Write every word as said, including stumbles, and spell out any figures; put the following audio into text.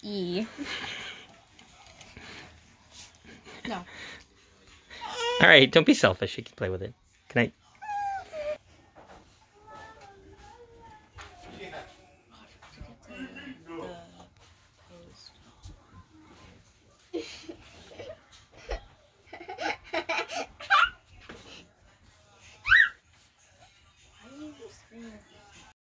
E. No. All right, don't be selfish. You can play with it. Good night.